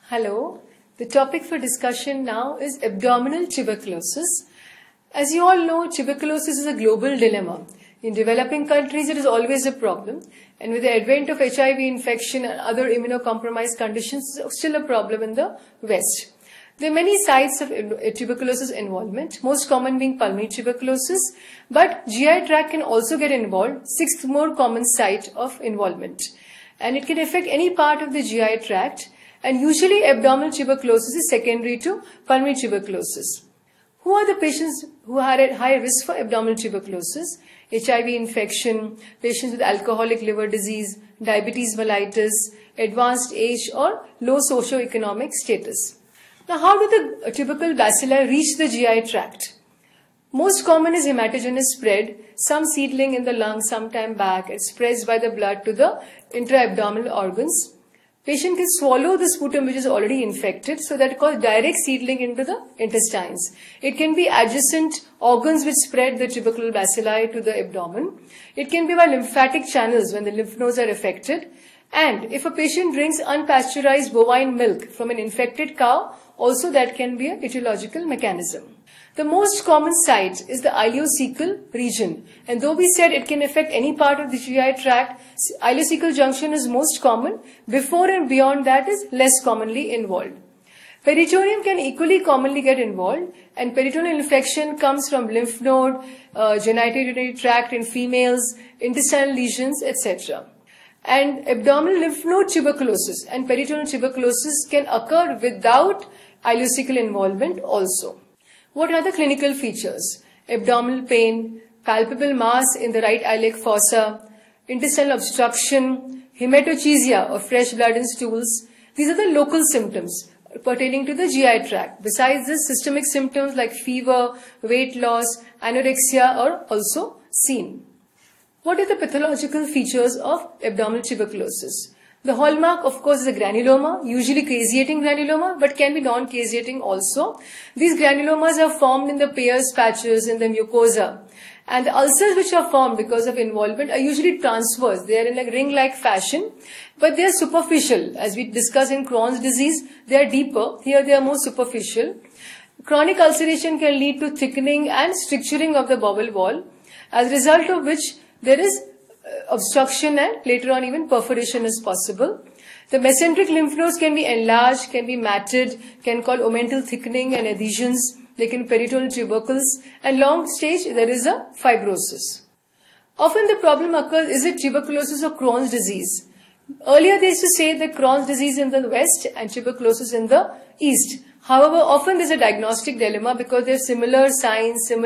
Hello. The topic for discussion now is abdominal tuberculosis. As you all know, tuberculosis is a global dilemma. In developing countries, it is always a problem. And with the advent of HIV infection and other immunocompromised conditions, it's still a problem in the West. There are many sites of tuberculosis involvement, most common being pulmonary tuberculosis, but GI tract can also get involved, sixth more common site of involvement. And it can affect any part of the GI tract, and usually abdominal tuberculosis is secondary to pulmonary tuberculosis. Who are the patients who are at high risk for abdominal tuberculosis? HIV infection, patients with alcoholic liver disease, diabetes mellitus, advanced age or low socioeconomic status. Now, how do the tubercle bacilli reach the GI tract? Most common is hematogenous spread, some seedling in the lung, sometime back. It spreads by the blood to the intra-abdominal organs. Patient can swallow the sputum which is already infected, so that causes direct seedling into the intestines. It can be adjacent organs which spread the tubercle bacilli to the abdomen. It can be by lymphatic channels when the lymph nodes are affected. And if a patient drinks unpasteurized bovine milk from an infected cow, also that can be a etiological mechanism. The most common site is the ileocecal region, and though we said it can affect any part of the GI tract, ileocecal junction is most common. Before and beyond that is less commonly involved. Peritoneum can equally commonly get involved, and peritoneal infection comes from lymph node, genitourinary tract in females, intestinal lesions, etc. And abdominal lymph node tuberculosis and peritoneal tuberculosis can occur without ileocecal involvement also. What are the clinical features? Abdominal pain, palpable mass in the right iliac fossa, intestinal obstruction, hematochezia or fresh blood in stools. These are the local symptoms pertaining to the GI tract. Besides this, systemic symptoms like fever, weight loss, anorexia are also seen. What are the pathological features of abdominal tuberculosis? The hallmark, of course, is a granuloma, usually caseating granuloma, but can be non-caseating also. These granulomas are formed in the Peyer's patches in the mucosa. And the ulcers which are formed because of involvement are usually transverse. They are in a ring-like fashion, but they are superficial. As we discussed in Crohn's disease, they are deeper. Here they are more superficial. Chronic ulceration can lead to thickening and stricturing of the bowel wall, as a result of which there is obstruction and later on even perforation is possible. The mesenteric lymph nodes can be enlarged, can be matted, can cause omental thickening and adhesions. They can be peritoneal tubercles, and long stage there is a fibrosis. Often the problem occurs, is it tuberculosis or Crohn's disease? Earlier they used to say that Crohn's disease in the West and tuberculosis in the East. However, often there's a diagnostic dilemma because they have similar signs in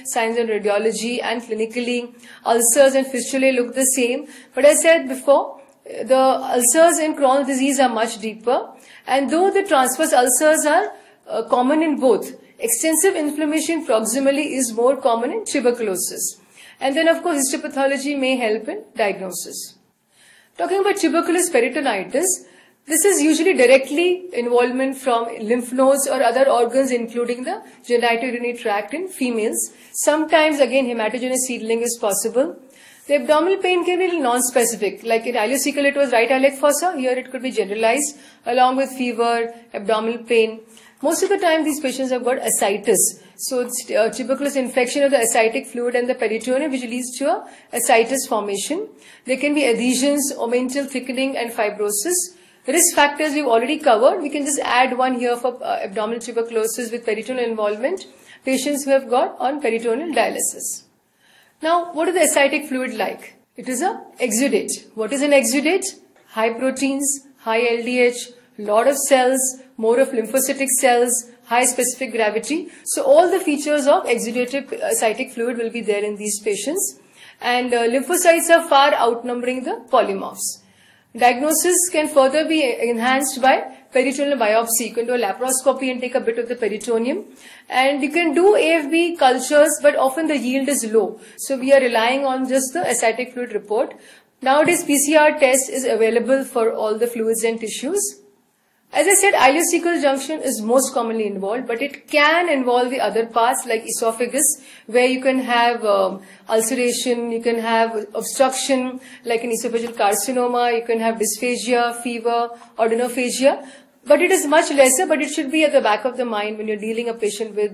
radiology and clinically. Ulcers and fistulae look the same. But as I said before, the ulcers in Crohn's disease are much deeper. And though the transverse ulcers are common in both, extensive inflammation proximally is more common in tuberculosis. And then, of course, histopathology may help in diagnosis. Talking about tuberculous peritonitis, this is usually directly involvement from lymph nodes or other organs, including the genitourinary tract in females. Sometimes, again, hematogenous seedling is possible. The abdominal pain can be non-specific. Like in ileocecal, it was right iliac fossa. Here, it could be generalized, along with fever, abdominal pain. Most of the time, these patients have got ascites. So, it's tuberculous infection of the ascitic fluid and the peritoneum, which leads to a ascites formation. There can be adhesions, omental thickening, and fibrosis. Risk factors we've already covered. We can just add one here for abdominal tuberculosis with peritoneal involvement. Patients who have got on peritoneal dialysis. Now, what is the ascitic fluid like? It is an exudate. What is an exudate? High proteins, high LDH, lot of cells, more of lymphocytic cells, high specific gravity. So all the features of exudative ascitic fluid will be there in these patients. And lymphocytes are far outnumbering the polymorphs. Diagnosis can further be enhanced by peritoneal biopsy. You can do a laparoscopy and take a bit of the peritoneum. And you can do AFB cultures, but often the yield is low. So we are relying on just the ascitic fluid report. Nowadays, PCR test is available for all the fluids and tissues. As I said, ileocecal junction is most commonly involved, but it can involve the other parts like esophagus, where you can have ulceration, you can have obstruction like an esophageal carcinoma, you can have dysphagia, fever, odonophagia. But it is much lesser, but it should be at the back of the mind when you're dealing a patient with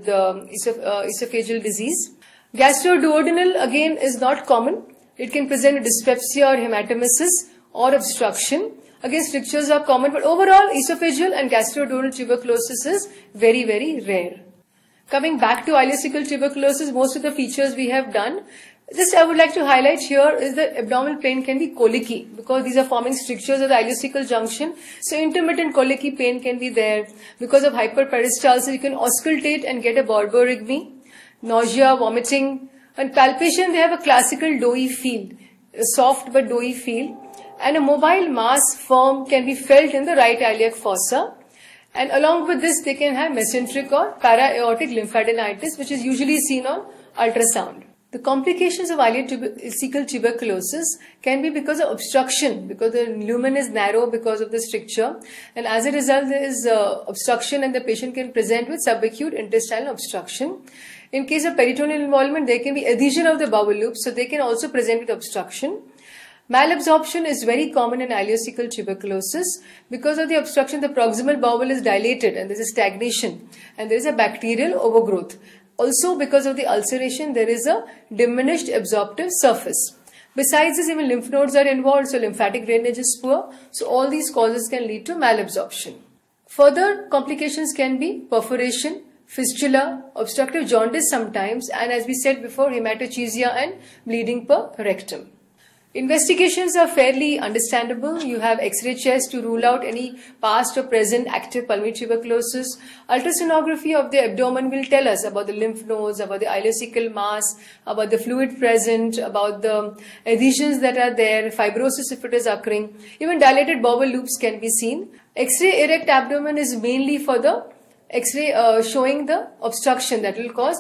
esophageal disease. Gastroduodenal, again, is not common. It can present with dyspepsia or hematemesis or obstruction. Again, strictures are common, but overall, esophageal and gastroduodenal tuberculosis is very, very rare. Coming back to ileocecal tuberculosis, most of the features we have done. Just I would like to highlight here is the abdominal pain can be colicky because these are forming strictures at the ileocecal junction. So intermittent colicky pain can be there. Because of hyperperistalsis, you can auscultate and get a borborygmy, nausea, vomiting, and palpation. They have a classical doughy feel, a soft but doughy feel, and a mobile mass form can be felt in the right iliac fossa. And along with this, they can have mesenteric or para-aortic lymphadenitis, which is usually seen on ultrasound. The complications of ileocecal tuberculosis can be because of obstruction, because the lumen is narrow because of the stricture, and as a result there is obstruction and the patient can present with subacute intestinal obstruction. In case of peritoneal involvement, there can be adhesion of the bowel loop, so they can also present with obstruction. Malabsorption is very common in ileocecal tuberculosis. Because of the obstruction, the proximal bowel is dilated and there is a stagnation and there is a bacterial overgrowth. Also, because of the ulceration, there is a diminished absorptive surface. Besides this, even lymph nodes are involved, so lymphatic drainage is poor. So all these causes can lead to malabsorption. Further complications can be perforation, fistula, obstructive jaundice sometimes, and as we said before, hematochezia and bleeding per rectum. Investigations are fairly understandable. You have X-ray chest to rule out any past or present active pulmonary tuberculosis. Ultrasonography of the abdomen will tell us about the lymph nodes, about the ileocecal mass, about the fluid present, about the adhesions that are there, fibrosis if it is occurring. Even dilated bowel loops can be seen. X-ray erect abdomen is mainly for the X-ray showing the obstruction that will cause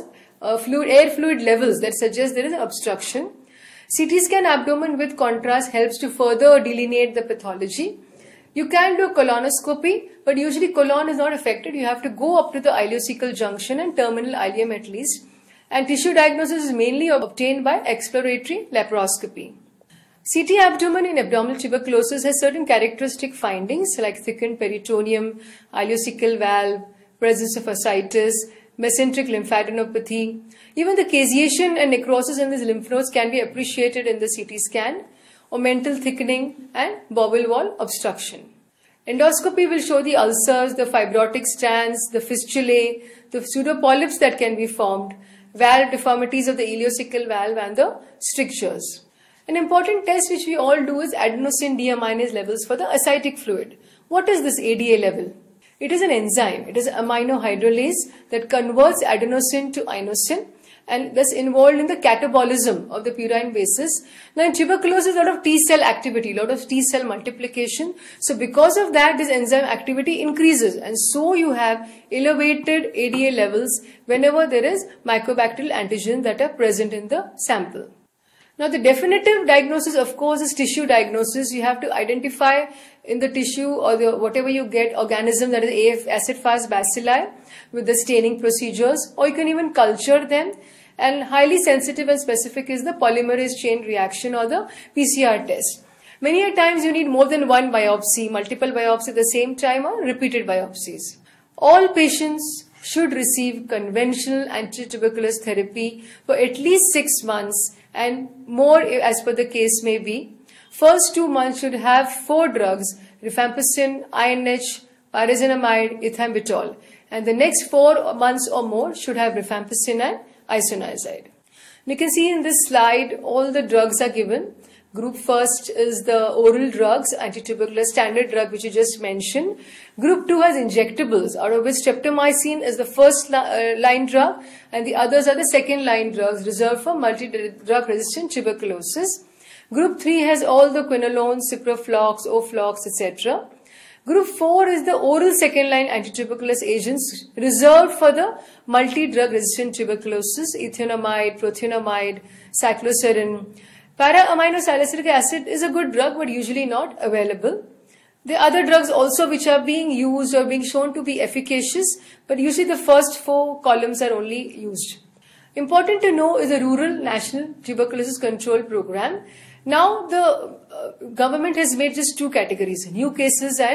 air fluid levels that suggest there is an obstruction. CT scan abdomen with contrast helps to further delineate the pathology. You can do a colonoscopy, but usually colon is not affected. You have to go up to the ileocecal junction and terminal ileum at least. And tissue diagnosis is mainly obtained by exploratory laparoscopy. CT abdomen in abdominal tuberculosis has certain characteristic findings like thickened peritoneum, ileocecal valve, presence of ascites, mesenteric lymphadenopathy. Even the caseation and necrosis in these lymph nodes can be appreciated in the CT scan, or mental thickening and bowel wall obstruction. Endoscopy will show the ulcers, the fibrotic strands, the fistulae, the pseudopolyps that can be formed, valve deformities of the ileocecal valve and the strictures. An important test which we all do is adenosine deaminase levels for the ascitic fluid. What is this ADA level? It is an enzyme. It is amino hydrolase that converts adenosine to inosine and thus involved in the catabolism of the purine basis. Now in tuberculosis, a lot of T cell activity, a lot of T cell multiplication. So because of that, this enzyme activity increases, and so you have elevated ADA levels whenever there is mycobacterial antigens that are present in the sample. Now the definitive diagnosis, of course, is tissue diagnosis. You have to identify in the tissue or whatever you get organism that is acid-fast bacilli with the staining procedures, or you can even culture them. And highly sensitive and specific is the polymerase chain reaction or the PCR test. Many a times you need more than one biopsy, multiple biopsies at the same time or repeated biopsies. All patients should receive conventional anti-tuberculous therapy for at least 6 months and more as per the case may be. First 2 months should have 4 drugs, rifampicin, INH, pyrazinamide, ethambutol. And the next 4 months or more should have rifampicin and isoniazid. You can see in this slide all the drugs are given. Group first is the oral drugs, anti-tuberculous standard drug which you just mentioned. Group 2 has injectables, out of which streptomycin is the first line drug and the others are the second line drugs reserved for multi-drug resistant tuberculosis. Group 3 has all the quinolones, ciproflox, oflox, etc. Group 4 is the oral second line anti-tuberculous agents reserved for the multi-drug resistant tuberculosis, ethionamide, prothionamide, cycloserine. Para-aminosalicylic acid is a good drug but usually not available. There are other drugs also which are being used or being shown to be efficacious, but usually the first 4 columns are only used. Important to know is the Rural National Tuberculosis Control Program. Now the government has made just 2 categories, new cases and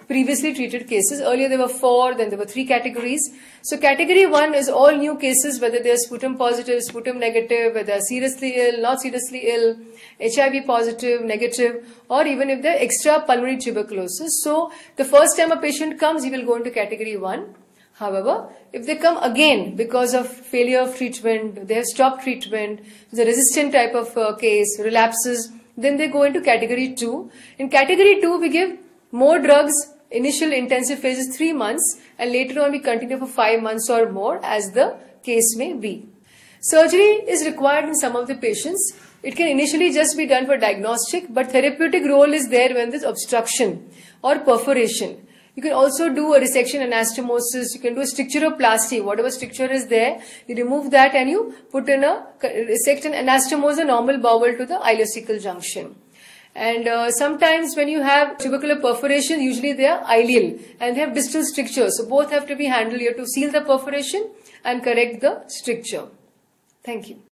previously treated cases. Earlier there were 4, then there were 3 categories. So category 1 is all new cases, whether they are sputum positive, sputum negative, whether they are seriously ill, not seriously ill, HIV positive, negative, or even if they are extra pulmonary tuberculosis. So the first time a patient comes, he will go into category 1. However, if they come again because of failure of treatment, they have stopped treatment, it's a resistant type of case, relapses, then they go into category 2. In category 2, we give more drugs. Initial intensive phase is 3 months, and later on we continue for 5 months or more, as the case may be. Surgery is required in some of the patients. It can initially just be done for diagnostic, but therapeutic role is there when there's obstruction or perforation. You can also do a resection anastomosis. You can do a stricturoplasty. Whatever stricture is there, you remove that and you put in a resect and anastomose a normal bowel to the ileocecal junction. And sometimes when you have tubercular perforation, usually they are ileal and they have distal strictures. So both have to be handled. You have to seal the perforation and correct the stricture. Thank you.